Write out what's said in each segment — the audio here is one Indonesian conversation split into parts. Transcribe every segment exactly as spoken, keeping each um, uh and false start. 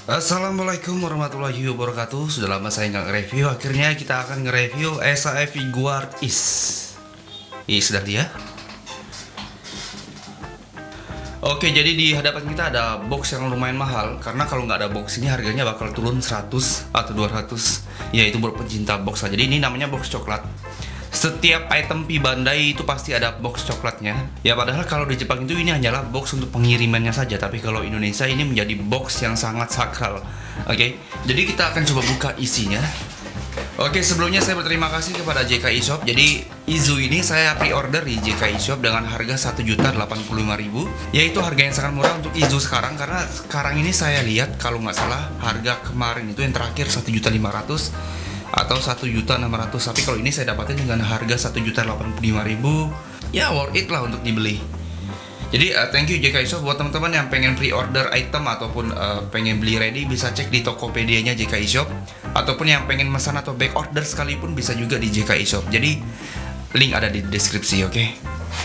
Assalamualaikum warahmatullahi wabarakatuh. Sudah lama saya nggak nge-review. Akhirnya kita akan nge-review S A F Figuart Is. Ini sudah dia. Oke, jadi di hadapan kita ada box yang lumayan mahal. Karena kalau nggak ada box ini harganya bakal turun seratus atau dua ratus. Ya itu buat pencinta box lah. Jadi ini namanya box coklat. Setiap item P Bandai itu pasti ada box coklatnya. Ya padahal kalau di Jepang itu ini hanyalah box untuk pengirimannya saja. Tapi kalau Indonesia ini menjadi box yang sangat sakral. Oke, jadi kita akan coba buka isinya. Oke, sebelumnya saya berterima kasih kepada J K I Shop. Jadi Izu ini saya pre-order di J K I Shop dengan harga satu juta delapan puluh lima ribu. Yaitu harga yang sangat murah untuk Izu sekarang. Karena sekarang ini saya lihat kalau nggak salah harga kemarin itu yang terakhir satu juta lima ratus atau satu juta enam ratus, tapi kalau ini saya dapatin dengan harga satu juta delapan puluh lima ribu. Ya worth it lah untuk dibeli. Jadi uh, thank you J K I Shop. Buat teman-teman yang pengen pre-order item ataupun uh, pengen beli ready, bisa cek di Tokopedia-nya J K I Shop. Ataupun yang pengen pesan atau back order sekalipun bisa juga di J K I Shop. Jadi link ada di deskripsi, oke okay?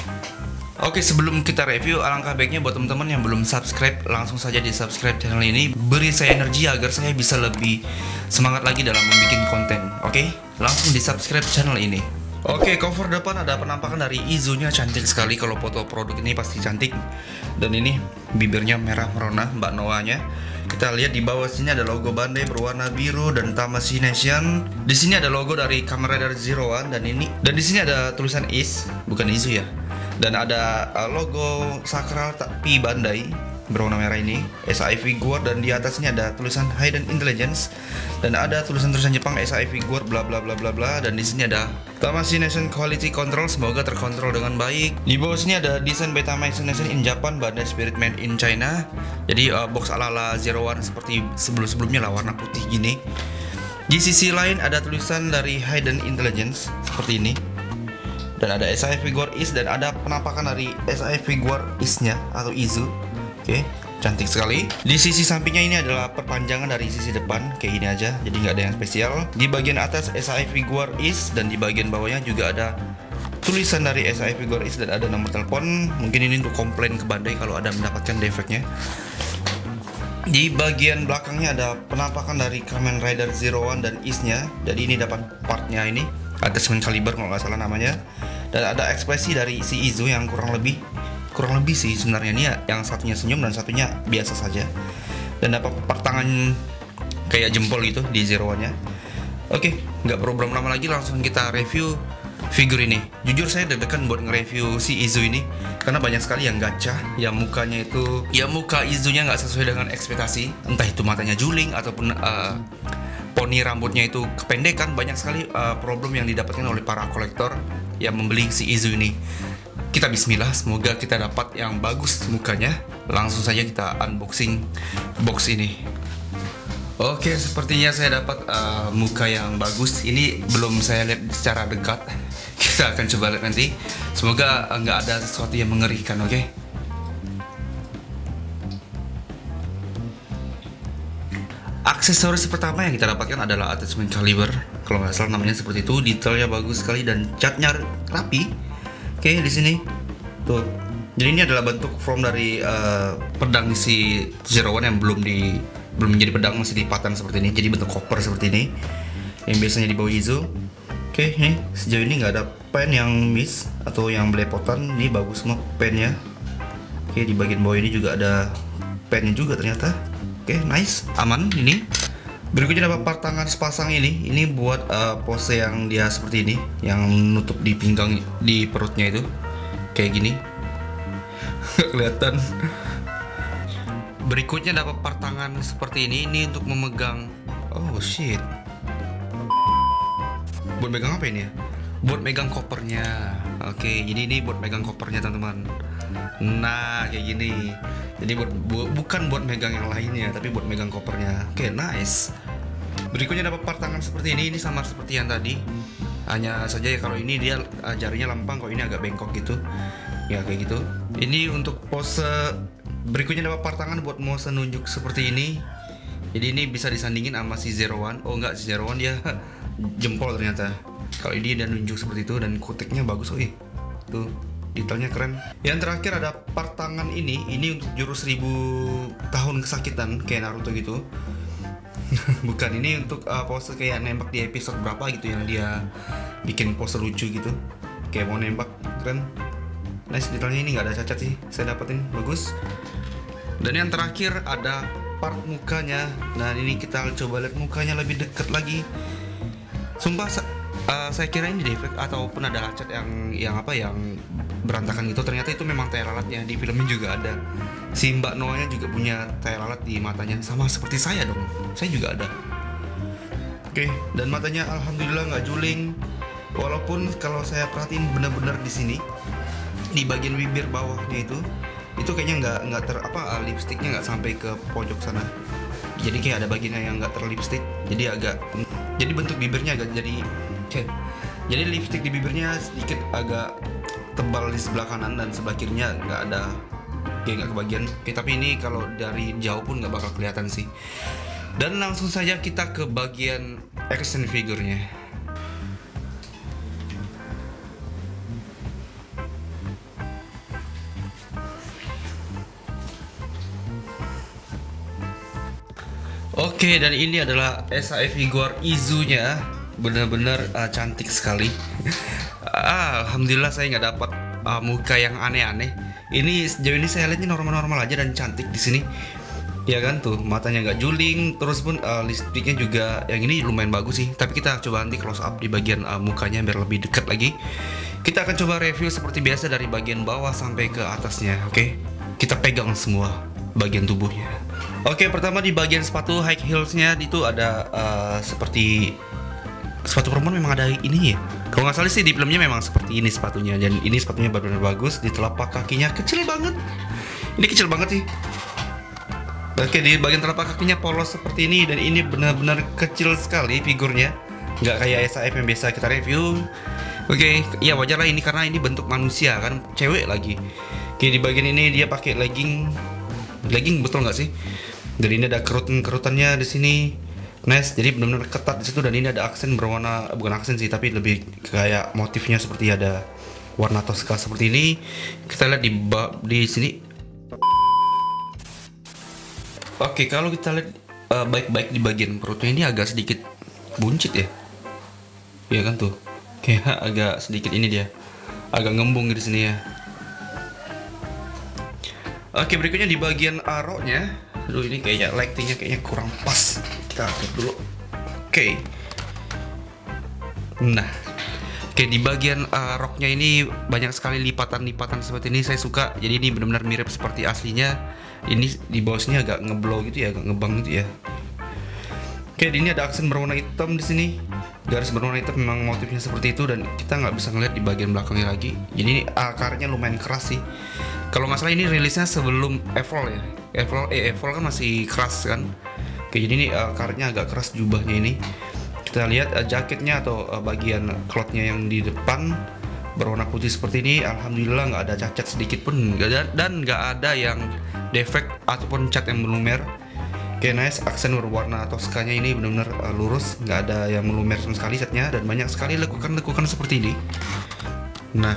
Oke, sebelum kita review, alangkah baiknya buat teman-teman yang belum subscribe, langsung saja di subscribe channel ini. Beri saya energi agar saya bisa lebih semangat lagi dalam membuat konten. Oke, langsung di subscribe channel ini. Oke, cover depan ada penampakan dari Izunya, cantik sekali. Kalau foto produk ini pasti cantik. Dan ini bibirnya merah merona, Mbak Noahnya. Kita lihat di bawah sini ada logo Bandai berwarna biru dan Tamashii Nation. Di sini ada logo dari Kamen Rider Zero One dan ini. Dan di sini ada tulisan Is, bukan Izu ya. Dan ada uh, logo sakral P Bandai berwarna merah ini, S A F Figuart, dan di atasnya ada tulisan Hidden Intelligence dan ada tulisan-tulisan Jepang S A F Figuart bla bla bla bla bla. Dan di sini ada Tamashii Nation Quality Control, semoga terkontrol dengan baik. Di bawah sini ada desain Tamashii Nation in Japan, Bandai Spirit made in China. Jadi uh, box ala-ala Zero One seperti sebelum-sebelumnya lah, warna putih gini. Di sisi lain ada tulisan dari Hidden Intelligence seperti ini. Dan ada S A F Figuart Is dan ada penampakan dari S A F Figuart Is-nya atau Izu. Oke, cantik sekali. Di sisi sampingnya ini adalah perpanjangan dari sisi depan, kayak gini aja, jadi nggak ada yang spesial. Di bagian atas S A F Figuart Is dan di bagian bawahnya juga ada tulisan dari S A F Figuart Is dan ada nomor telepon. Mungkin ini untuk komplain ke Bandai kalau ada mendapatkan defeknya. Di bagian belakangnya ada penampakan dari Kamen Rider Zero One dan Is-nya. Jadi ini dapat partnya ini, attachment caliber kalau nggak salah namanya. Dan ada ekspresi dari si Izu yang kurang lebih kurang lebih sih sebenarnya, nih ya, yang satunya senyum dan satunya biasa saja. Dan dapat pertangan kayak jempol gitu di Zero One-nya. Oke, nggak perlu lama lagi, langsung kita review figur ini. Jujur saya deg-degan buat nge-review si Izu ini karena banyak sekali yang gacha, yang mukanya itu, ya muka Izunya nggak sesuai dengan ekspektasi. Entah itu matanya juling ataupun uh, poni rambutnya itu kependekan. Banyak sekali uh, problem yang didapatkan oleh para kolektor yang membeli si Izu ini. Kita bismillah, semoga kita dapat yang bagus mukanya. Langsung saja kita unboxing box ini. Oke, sepertinya saya dapat uh, muka yang bagus. Ini belum saya lihat secara dekat. Kita akan coba lihat nanti. Semoga nggak uh, ada sesuatu yang mengerikan, oke? Aksesoris pertama yang kita dapatkan adalah attachment caliber. Kalau nggak salah namanya seperti itu. Detailnya bagus sekali dan catnya rapi. Oke, di sini tuh. Jadi ini adalah bentuk form dari uh, pedang si Zero One yang belum di belum menjadi pedang, masih lipatan seperti ini. Jadi bentuk koper seperti ini yang biasanya dibawa Izu. Oke, ini sejauh ini nggak ada pen yang miss atau yang belepotan. Ini bagus semua pennya. Oke, di bagian bawah ini juga ada pennya juga ternyata. Oke, nice, aman ini. Berikutnya dapat partangan sepasang ini. Ini buat uh, pose yang dia seperti ini, yang nutup di pinggang, di perutnya itu, kayak gini. Kelihatan. Berikutnya dapat partangan seperti ini. Ini untuk memegang. Oh shit. Buat megang apa ini ya? Buat megang kopernya. Oke, jadi ini buat megang kopernya teman-teman. Nah, kayak gini. Jadi buat bu, bukan buat megang yang lainnya, tapi buat megang kopernya. Oke, nice. Berikutnya dapat partangan seperti ini. Ini sama seperti yang tadi. Hanya saja ya kalau ini dia uh, jarinya lempang, kalau ini agak bengkok gitu. Ya kayak gitu. Ini untuk pose. Berikutnya dapat partangan buat pose nunjuk seperti ini. Jadi ini bisa disandingin sama si Zero One. Oh enggak, si Zero One dia jempol ternyata. Kalau ini dia nunjuk seperti itu dan kuteknya bagus, oh iya. Tuh. detailnya keren. Yang terakhir ada part tangan ini, ini untuk jurus seribu tahun kesakitan kayak Naruto gitu. Bukan, ini untuk uh, pose kayak nembak di episode berapa gitu yang dia bikin pose lucu gitu, kayak mau nembak, keren. Nice, detailnya ini nggak ada cacat sih, saya dapetin bagus. Dan yang terakhir ada part mukanya. Nah ini kita coba lihat mukanya lebih deket lagi. Sumpah uh, saya kira ini defect ataupun ada cacat yang yang apa yang berantakan gitu. Ternyata itu memang tai lalatnya, di filmnya juga ada. Si Mbak Noahnya juga punya tai lalat di matanya, sama seperti saya dong. Saya juga ada. Oke, dan matanya alhamdulillah nggak juling. Walaupun kalau saya perhatiin benar-benar di sini, di bagian bibir bawahnya itu, itu kayaknya nggak nggak ter apa lipstiknya nggak sampai ke pojok sana. Jadi kayak ada bagiannya yang nggak terlipstik. Jadi agak, jadi bentuk bibirnya agak jadi, okay. Jadi lipstik di bibirnya sedikit agak tebal di sebelah kanan dan sebelah kirinya nggak ada, kayak nggak kebagian. Oke, tapi ini kalau dari jauh pun nggak bakal kelihatan sih. Dan langsung saja kita ke bagian action figure-nya. Oke, dan ini adalah S A E figure Izunya, benar-benar uh, cantik sekali. ah, Alhamdulillah saya nggak dapat uh, muka yang aneh-aneh. Ini sejauh ini saya lihatnya normal-normal aja dan cantik di sini. Ya kan tuh, matanya nggak juling, terus pun uh, lipstiknya juga yang ini lumayan bagus sih. Tapi kita coba nanti close up di bagian uh, mukanya biar lebih dekat lagi. Kita akan coba review seperti biasa dari bagian bawah sampai ke atasnya, oke? Kita pegang semua bagian tubuhnya. Oke, pertama di bagian sepatu high heelsnya itu ada uh, seperti sepatu perempuan memang ada ini ya. Kalau nggak salah sih di filmnya memang seperti ini sepatunya, dan ini sepatunya benar-benar bagus. Di telapak kakinya kecil banget. Ini kecil banget sih. Oke, di bagian telapak kakinya polos seperti ini, dan ini benar-benar kecil sekali figurnya. Nggak kayak S A F yang biasa kita review. Oke, ya wajar lah ini karena ini bentuk manusia kan, cewek lagi. Oke, di bagian ini dia pakai legging. Legging betul nggak sih? Dan ini ada kerutan-kerutannya di sini. Nice, jadi benar-benar ketat di situ, dan ini ada aksen berwarna, bukan aksen sih, tapi lebih kayak motifnya seperti ada warna Tosca seperti ini. Kita lihat di di sini. Oke, kalau kita lihat uh, baik-baik di bagian perutnya ini agak sedikit buncit ya. Iya kan tuh. Kayak agak sedikit ini dia. Agak ngembung di sini ya. Oke, berikutnya di bagian aroknya. Aduh, ini kayaknya lightingnya kayaknya kurang pas. Kita atur dulu. Oke. Nah, oke, di bagian uh, roknya ini banyak sekali lipatan-lipatan seperti ini. Saya suka. Jadi ini benar-benar mirip seperti aslinya. Ini di bawah sini agak ngeblow gitu ya, agak ngebang gitu ya. Oke, di ini ada aksen berwarna hitam di sini. Garis berwarna hitam memang motifnya seperti itu, dan kita nggak bisa ngeliat di bagian belakangnya lagi. Jadi ini akarnya lumayan keras sih. Kalau masalah ini rilisnya sebelum Evol ya. Evol, eh Evol kan masih keras kan. Oke, jadi ini akarnya agak keras jubahnya ini. Kita lihat uh, jaketnya atau uh, bagian clothnya yang di depan berwarna putih seperti ini. Alhamdulillah nggak ada cacat sedikit pun, nggak ada, dan nggak ada yang defect ataupun cat yang melumer. Oke, nice, aksen berwarna Toskanya ini benar-benar uh, lurus, nggak ada yang melumer sama sekali catnya, dan banyak sekali lekukan-lekukan seperti ini. Nah,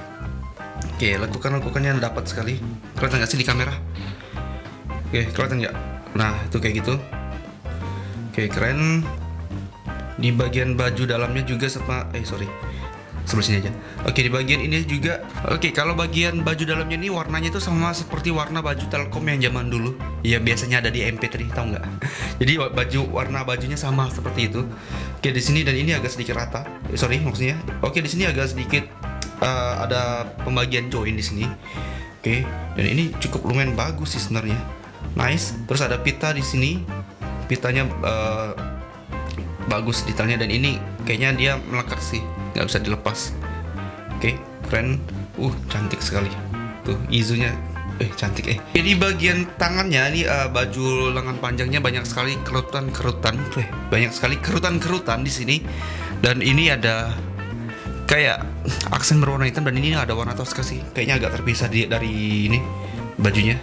oke, lekukan-lekukannya dapat sekali. Kelihatan nggak sih di kamera? Oke, kelihatan nggak? Nah, itu kayak gitu. Oke, keren. Di bagian baju dalamnya juga sama, eh sorry, sebelah sini aja. Oke, di bagian ini juga. Oke, kalau bagian baju dalamnya ini warnanya itu sama seperti warna baju Telkom yang zaman dulu. Ya biasanya ada di M P tiga, tahu nggak? Jadi baju warna bajunya sama seperti itu. Oke, di sini dan ini agak sedikit rata. Eh, sorry, maksudnya. Oke, di sini agak sedikit uh, ada pembagian join di sini. Oke, dan ini cukup lumayan bagus sih sebenarnya. Nice. Terus ada pita di sini. Pitanya uh, bagus detailnya, dan ini kayaknya dia melekat sih, nggak bisa dilepas. Oke, keren. Uh, cantik sekali. Tuh, Izunya. Eh, cantik eh. Jadi bagian tangannya ini uh, baju lengan panjangnya banyak sekali kerutan-kerutan. Eh, banyak sekali kerutan-kerutan di sini. Dan ini ada kayak aksen berwarna hitam, dan ini ada warna Tosca sih. Kayaknya agak terpisah di, dari ini bajunya.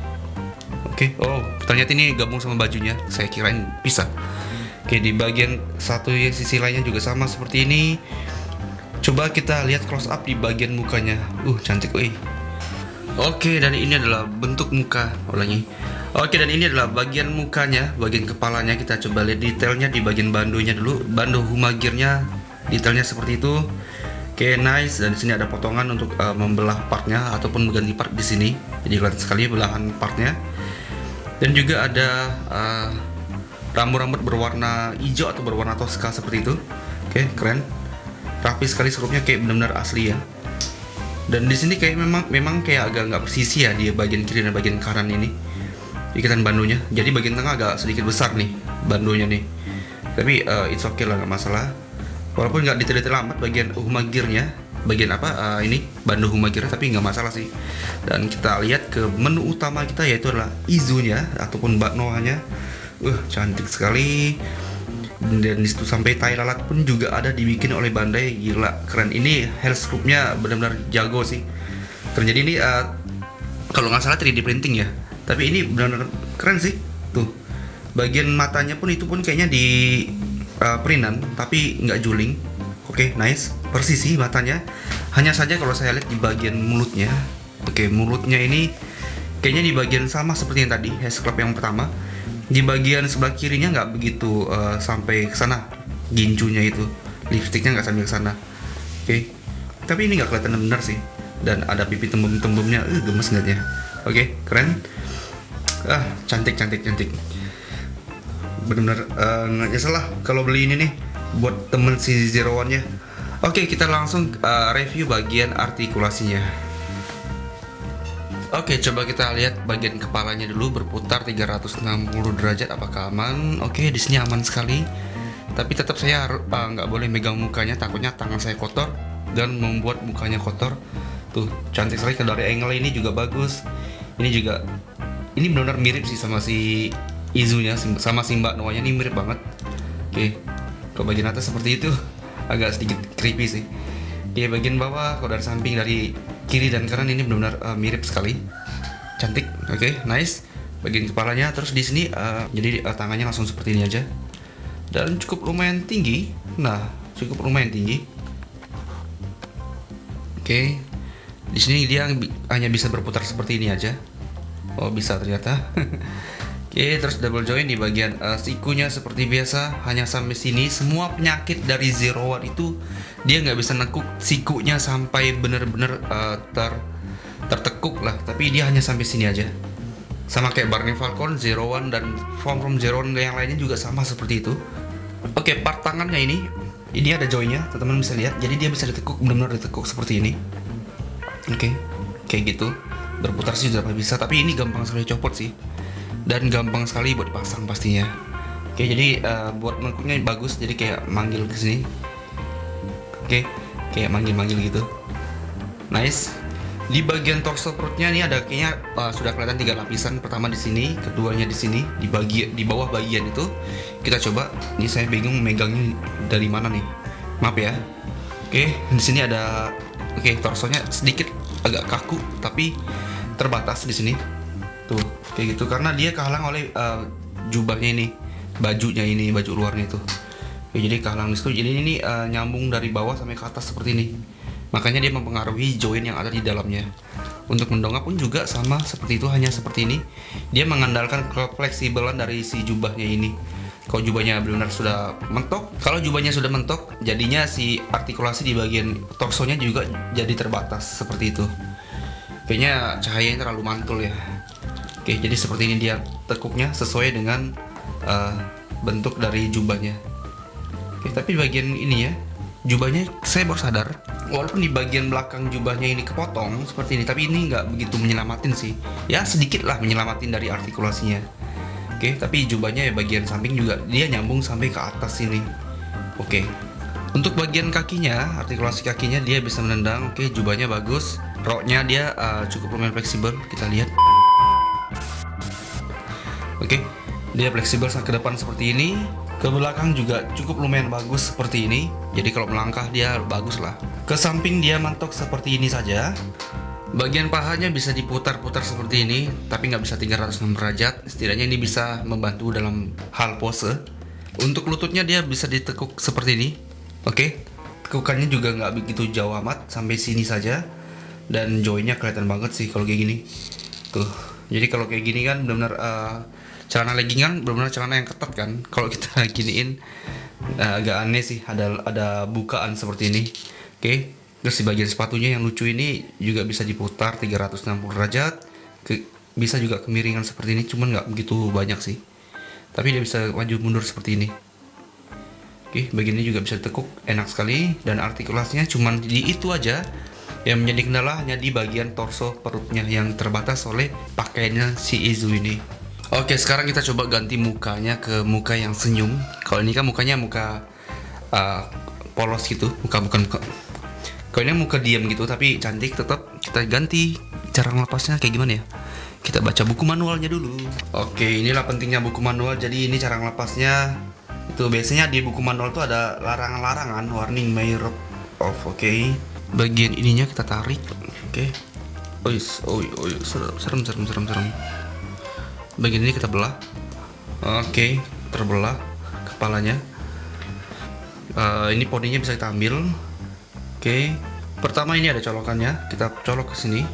Oke, oh ternyata ini gabung sama bajunya. Saya kirain pisah. Oke, di bagian satu yang sisi lainnya juga sama seperti ini. Coba kita lihat close up di bagian mukanya. Uh, cantik, wih. Oke, dan ini adalah bentuk muka ulangi. Oke, dan ini adalah bagian mukanya, bagian kepalanya. Kita coba lihat detailnya di bagian bandonya dulu. Bando humagirnya detailnya seperti itu. Oke, nice. Dan di sini ada potongan untuk uh, membelah partnya ataupun mengganti part di sini. Jadi kelihatan sekali belahan partnya. Dan juga ada uh, rambut-rambut berwarna hijau atau berwarna toska seperti itu. Oke, keren. Rapi sekali skrupnya, kayak benar-benar asli ya. Dan di sini kayak memang memang kayak agak nggak presisi ya di bagian kiri dan bagian kanan ini ikatan bandonya. Jadi bagian tengah agak sedikit besar nih bandonya nih. Tapi uh, it's okay lah, nggak masalah. Walaupun nggak detail-detail amat bagian humagirnya, bagian apa uh, ini bando humagirnya, tapi nggak masalah sih. Dan kita lihat ke menu utama kita, yaitu adalah izunya ataupun baknoanya. Uh, cantik sekali. Dan disitu sampai tai lalat pun juga ada dibikin oleh Bandai. Gila, keren. Ini hair sculpt-nya benar-benar jago sih. Terjadi ini uh, kalau nggak salah tiga D printing ya. Tapi ini benar-benar keren sih. Tuh, bagian matanya pun itu pun kayaknya di uh, printan, tapi nggak juling. Oke, okay, nice. Persisi matanya. Hanya saja kalau saya lihat di bagian mulutnya. Oke, okay, mulutnya ini kayaknya di bagian sama seperti yang tadi hair sculpt yang pertama. Di bagian sebelah kirinya nggak begitu uh, sampai ke sana, ginjunya itu, lipstiknya nggak sampai ke sana. Oke, okay. Tapi ini nggak kelihatan benar sih. Dan ada pipi tembem-tembemnya, uh, gemes ngeliatnya. Oke, okay, keren. Ah, cantik, cantik, cantik. Benar-benar nggak uh, nyesel lah kalau beli ini nih buat temen si Zero One-nya. Oke, okay, kita langsung uh, review bagian artikulasinya. Oke, coba kita lihat bagian kepalanya dulu, berputar tiga ratus enam puluh derajat. Apakah aman? Oke, di sini aman sekali. Tapi tetap saya nggak uh, boleh megang mukanya, takutnya tangan saya kotor dan membuat mukanya kotor. Tuh, cantik sekali. Dari angle ini juga bagus. Ini juga, ini benar-benar mirip sih sama si Izunya, sama si Mbak Noahnya, ini mirip banget. Oke, ke bagian atas seperti itu, agak sedikit creepy sih. Di bagian bawah, kalau dari samping, dari kiri dan kanan, ini benar-benar uh, mirip sekali. Cantik. Oke, okay, nice. Bagian kepalanya, terus di sini uh, jadi uh, tangannya langsung seperti ini aja. Dan cukup lumayan tinggi. Nah, cukup lumayan tinggi. Oke. Okay. Di sini dia hanya bisa berputar seperti ini aja. Oh, bisa ternyata. Oke, okay, terus double joint di bagian uh, sikunya seperti biasa, hanya sampai sini. Semua penyakit dari Zero One itu dia nggak bisa nekuk sikunya sampai bener-bener uh, ter tertekuk lah, tapi dia hanya sampai sini aja. Sama kayak Barney Falcon, Zero One, dan From From Zero One yang lainnya juga sama seperti itu. Oke, okay, part tangannya ini, ini ada joinnya, teman-teman bisa lihat. Jadi dia bisa ditekuk, benar-benar ditekuk seperti ini. Oke, okay, kayak gitu. Berputar sih sudah bisa, tapi ini gampang sekali copot sih. Dan gampang sekali buat dipasang pastinya. Oke, jadi uh, buat menekuknya bagus, jadi kayak manggil ke sini. Oke, kayak manggil-manggil gitu. Nice. Di bagian torso perutnya ini ada kayaknya uh, sudah kelihatan tiga lapisan. Pertama di sini, keduanya di sini, di bagi di bawah bagian itu. Kita coba. Ini saya bingung megangnya dari mana nih. Maaf ya. Oke, di sini ada. Oke, torsonya sedikit agak kaku, tapi terbatas di sini. Tuh, kayak gitu, karena dia kehalang oleh uh, jubahnya ini, bajunya ini, baju luarnya itu. Oke, jadi kehalang di situ. Jadi ini uh, nyambung dari bawah sampai ke atas seperti ini. Makanya dia mempengaruhi join yang ada di dalamnya. Untuk mendongak pun juga sama seperti itu, hanya seperti ini. Dia mengandalkan kefleksibelan dari si jubahnya ini. Kalau jubahnya benar-benar sudah mentok, kalau jubahnya sudah mentok, jadinya si artikulasi di bagian torsonya juga jadi terbatas seperti itu. Kayaknya cahayanya terlalu mantul ya. Oke, jadi seperti ini dia tekuknya sesuai dengan uh, bentuk dari jubahnya. Oke, tapi bagian ini ya, jubahnya saya baru sadar, walaupun di bagian belakang jubahnya ini kepotong seperti ini, tapi ini nggak begitu menyelamatin sih. Ya sedikit lah menyelamatin dari artikulasinya. Oke, tapi jubahnya ya bagian samping juga dia nyambung sampai ke atas sini. Oke, untuk bagian kakinya, artikulasi kakinya dia bisa menendang. Oke, jubahnya bagus, roknya dia uh, cukup lumayan fleksibel. Kita lihat. Oke, dia fleksibel ke depan seperti ini, ke belakang juga cukup lumayan bagus seperti ini. Jadi kalau melangkah dia bagus lah. Ke samping dia mentok seperti ini saja. Bagian pahanya bisa diputar-putar seperti ini, tapi nggak bisa tiga ratus enam derajat. Setidaknya ini bisa membantu dalam hal pose. Untuk lututnya dia bisa ditekuk seperti ini. Oke, tekukannya juga nggak begitu jauh amat, sampai sini saja. Dan joinnya kelihatan banget sih kalau kayak gini. Tuh. Jadi kalau kayak gini kan benar-benar uh, celana legging kan benar-benar celana yang ketat kan. Kalau kita giniin uh, agak aneh sih, ada ada bukaan seperti ini. Oke. Okay. Terus di bagian sepatunya yang lucu ini juga bisa diputar tiga ratus enam puluh derajat. Ke, bisa juga kemiringan seperti ini, cuman nggak begitu banyak sih. Tapi dia bisa maju mundur seperti ini. Oke, bagian ini juga bisa ditekuk, enak sekali. Dan artikulasinya cuman di itu aja. Yang menjadi kendala hanya di bagian torso perutnya yang terbatas oleh pakaiannya si Izu ini. Oke, sekarang kita coba ganti mukanya ke muka yang senyum. Kalau ini kan mukanya muka uh, polos gitu, muka bukan muka. Kalau ini muka diam gitu tapi cantik, tetap kita ganti cara ngelepasnya kayak gimana ya? Kita baca buku manualnya dulu. Oke, inilah pentingnya buku manual. Jadi ini cara ngelepasnya. Itu biasanya di buku manual tuh ada larangan-larangan, warning may rub off. Oke. Bagian ininya kita tarik, oke. Okay. Oh, oh, oh, serem, serem, serem, serem. Bagian ini kita belah, oke, okay. Terbelah kepalanya. Uh, ini poninya bisa kita ambil, oke. Okay. Pertama ini ada colokannya, kita colok ke sini.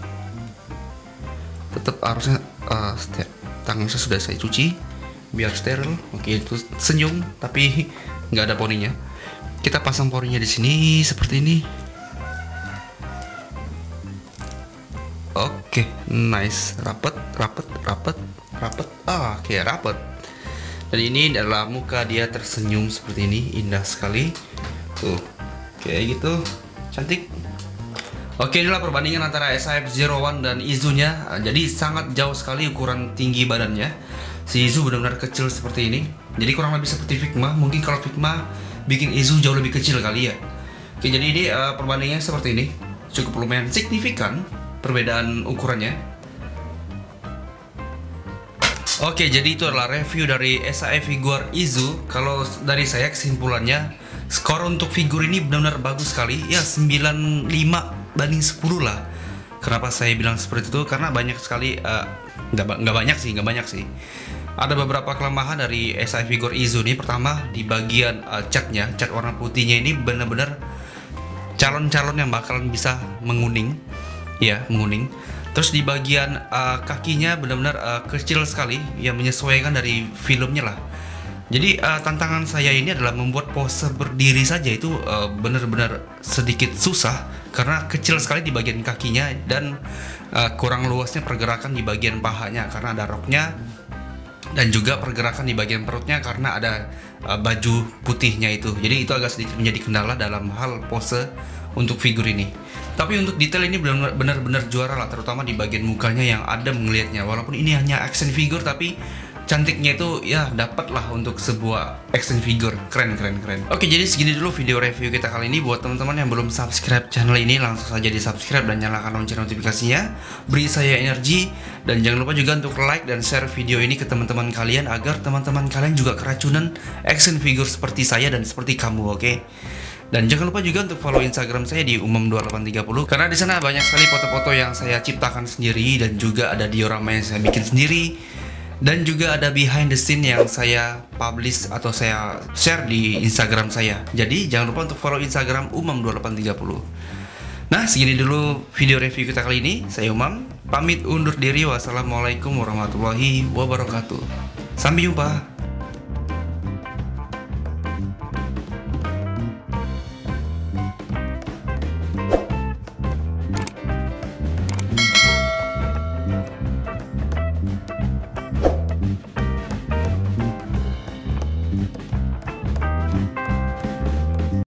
Tetap harusnya uh, tangannya sudah saya cuci, biar steril. Oke, okay, itu senyum, tapi nggak ada poninya. Kita pasang poninya di sini seperti ini. Oke, okay, nice, rapet, rapet, rapet, rapet, ah, oke, okay, rapet. Dan ini adalah muka dia tersenyum seperti ini, indah sekali. Tuh, kayak gitu, cantik. Oke, okay, inilah perbandingan antara S A F Zero One dan Izu-nya. Jadi sangat jauh sekali ukuran tinggi badannya. Si Izu benar-benar kecil seperti ini. Jadi kurang lebih seperti Figma. Mungkin kalau Figma bikin Izu jauh lebih kecil kali ya. Oke, jadi ini uh, perbandingannya seperti ini. Cukup lumayan signifikan perbedaan ukurannya. Oke, jadi itu adalah review dari S A F Figure Izu. Kalau dari saya kesimpulannya, skor untuk figur ini benar-benar bagus sekali. Ya, sembilan puluh lima banding sepuluh lah. Kenapa saya bilang seperti itu? Karena banyak sekali, uh, nggak, nggak banyak sih, nggak banyak sih. Ada beberapa kelemahan dari S A F Figure Izu ini. Pertama, di bagian uh, catnya, cat warna putihnya ini benar-benar calon-calon yang bakalan bisa menguning. Ya, menguning. Terus di bagian uh, kakinya benar-benar uh, kecil sekali, yang menyesuaikan dari filmnya lah. Jadi uh, tantangan saya ini adalah membuat pose berdiri saja itu uh, benar-benar sedikit susah karena kecil sekali di bagian kakinya dan uh, kurang luasnya pergerakan di bagian pahanya karena ada roknya, dan juga pergerakan di bagian perutnya karena ada uh, baju putihnya itu. Jadi itu agak sedikit menjadi kendala dalam hal pose untuk figur ini. Tapi untuk detail ini benar-benar juara lah, terutama di bagian mukanya yang adem melihatnya. Walaupun ini hanya action figure, tapi cantiknya itu ya dapat lah untuk sebuah action figure. Keren, keren, keren. Oke, jadi segini dulu video review kita kali ini. Buat teman-teman yang belum subscribe channel ini, langsung saja di subscribe dan nyalakan lonceng notifikasinya. Beri saya energi, dan jangan lupa juga untuk like dan share video ini ke teman-teman kalian agar teman-teman kalian juga keracunan action figure seperti saya dan seperti kamu, oke? Dan jangan lupa juga untuk follow Instagram saya di umam dua delapan tiga nol karena di sana banyak sekali foto-foto yang saya ciptakan sendiri, dan juga ada diorama yang saya bikin sendiri, dan juga ada behind the scene yang saya publish atau saya share di Instagram saya. Jadi jangan lupa untuk follow Instagram umam dua delapan tiga nol. Nah, segini dulu video review kita kali ini. Saya Umam, pamit undur diri. Wassalamualaikum warahmatullahi wabarakatuh. Sampai jumpa.